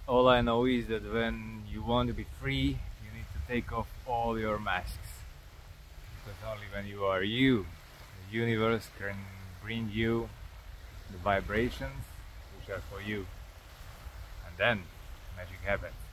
All I know is that when you want to be free, you need to take off all your masks. Because only when you are you, the universe can bring you the vibrations which are for you. And then magic happens.